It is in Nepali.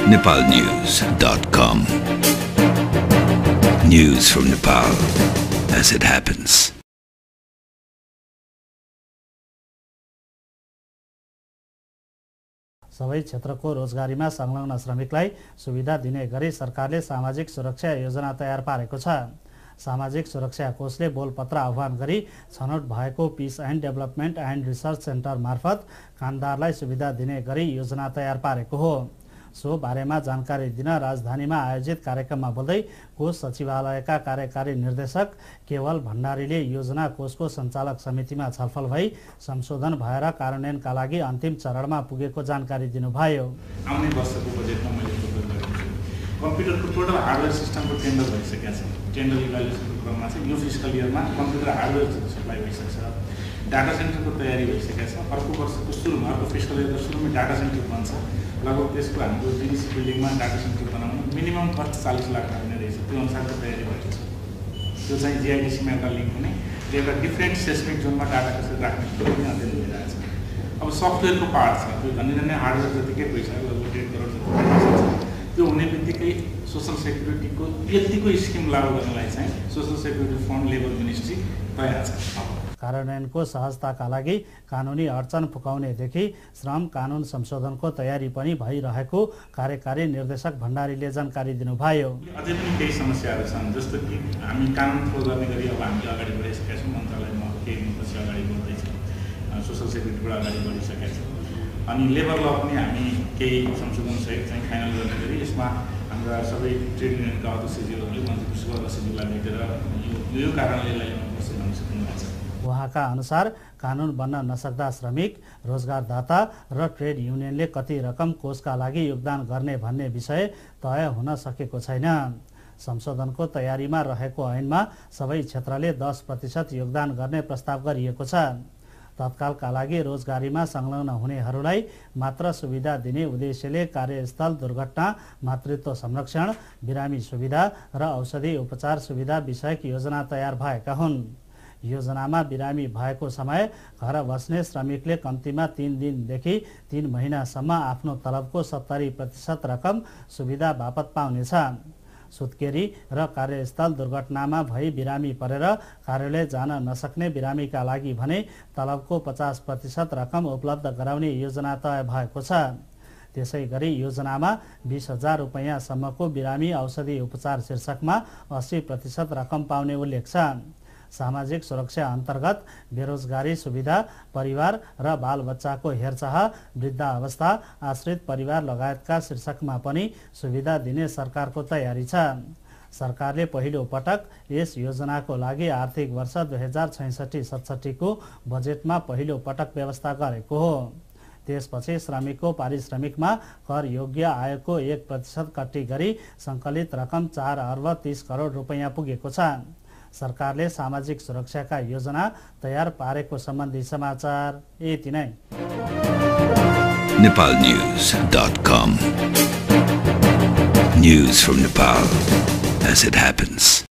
nepalnews.com. News from Nepal as it happens. सबै क्षेत्रको रोजगारीमा संलग्न श्रमिकलाई सुविधा दिने गरी सरकारले सामाजिक सुरक्षा योजना तयार पारेको छ। सामाजिक सुरक्षा कोषले बोलपत्र आह्वान गरी छनौट भएको peace and development and research centre मार्फत कामदारलाई सुविधा दिने गरी योजना तयार पारेको हो। सो बारेमा जानकारी दिन राजधानीमा आयोजित कार्यक्रममा बोल्दै कोष सचिवालयका कार्यकारी निर्देशक केवल भण्डारीले योजना कोषको सञ्चालक समितिमा छलफल भई संशोधन भएर कार्यान्वयनका लागि अन्तिम चरणमा पुगेको जानकारी दिनुभयो। आउने वर्षको बजेटमा मैले प्रपोज गरेको छु। कम्प्युटरको टोटल हार्डवेयर सिस्टमको टेन्डर भइसकेको छ। टेन्डर इभ्यालुएसनको क्रममा चाहिँ यो फिस्कल इयरमा कम्प्युटर हार्डवेयर सप्लाई भइसकेको छ। डाटा सेन्टरको तयारी भइसकेको छ। अर्को वर्षको सुरुमा अर्को फिस्कल इयरको सुरुमै डाटा सेन्टर बन्छ। लगभग त्यसको हाम्रो जिडिसी बिल्डिङमा डाटा सेन्टर बनाउनु मिनिमम कस्ट 40 लाख लाग्ने रहेछ। त्यो अनुसारको तयारी भएको छ। त्यो चाहिँ जिआइडिसीमा एउटा लिङ्क हुने एउटा डिफ्रेन्ट सेस्मिक जोनमा डाटा कसरी राख्ने कुरो पनि अध्ययन भइरहेको छ। अब सफ्टवेयरको पार्ट छ। त्यो धनी हार्डवेयर जतिकै पैसा लगभग 1.5 करोड जति पैसा छ। त्यो हुने बित्तिकै सोसल सेक्युरिटीको यतिको स्किम लागू गर्नलाई चाहिँ social security fund labour ministry तयार छ। कार्यान्वयनको सहजताका लागि कानुनी अडचन फुकाउनेदेखि श्रम कानुन संशोधनको तयारी पनि भइरहेको कार्यकारी निर्देशक भण्डारीले जानकारी दिनुभयो। अझै पनि केही समस्याहरू छन्, जस्तो कि हामी कानुन फलो गर्ने गरी अब हामीले अगाडि बढिसकेका छौँ। मन्त्रालयमा केही दिनपछि अगाडि बढ्दैछ, सोसल सेक्युरिटीबाट अगाडि बढिसकेका छौँ। अनि लेबर ल पनि हामी केही संशोधनसहित चाहिँ फाइनल गर्ने गरी यसमा हाम्रा सबै ट्रेड युनियनका अध्यक्षज्यूहरूले मन्त्री अध्यक्षज्यूलाई भेटेर यो कारणले ल्याउनुपर्छ भन्न सक्नुभएको छ। उहाँका अनुसार कानुन बन्न नसक्दा श्रमिक, रोजगारदाता र ट्रेड युनियनले कति रकम कोषका लागि योगदान गर्ने भन्ने विषय तय हुन सकेको छैन। संशोधनको तयारीमा रहेको ऐनमा सबै क्षेत्रले 10% योगदान गर्ने प्रस्ताव गरिएको छ। तत्कालका लागि रोजगारीमा संलग्न हुनेहरूलाई मात्र सुविधा दिने उद्देश्यले कार्यस्थल दुर्घटना, मातृत्व संरक्षण, बिरामी सुविधा र औषधि उपचार सुविधा विषयक योजना तयार भएका हुन्। योजनामा बिरामी भएको समय घर बस्ने श्रमिकले कम्तीमा 3 दिनदेखि 3 महिनासम्म आफ्नो तलबको 70% रकम सुविधा बापत पाउनेछ। सुत्केरी र कार्यस्थल दुर्घटनामा भई बिरामी परेर कार्यालय जान नसक्ने बिरामीका लागि भने तलबको 50% रकम उपलब्ध गराउने योजना तय भएको छ। त्यसै गरी योजनामा 20,000 रुपैयाँसम्मको बिरामी औषधि उपचार शीर्षकमा 80% रकम पाउने उल्लेख छ। सामाजिक सुरक्षा अन्तर्गत बेरोजगारी सुविधा, परिवार र बालबच्चाको हेरचाह, वृद्धावस्था, आश्रित परिवार लगायतका शीर्षकमा पनि सुविधा दिने सरकारको तयारी छ। सरकारले पहिलो पटक यस योजनाको लागि आर्थिक वर्ष 2066-67 को बजेटमा पहिलो पटक व्यवस्था गरेको हो। त्यसपछि श्रमिकको पारिश्रमिकमा कर योग्य आयको 1% कट्टी गरी सङ्कलित रकम 4 अर्ब 30 करोड रुपैयाँ पुगेको छ। सरकारले सामाजिक सुरक्षाका योजना तयार पारेको सम्बन्धी समाचार यति नै। nepalnews.com. News from Nepal as it happens.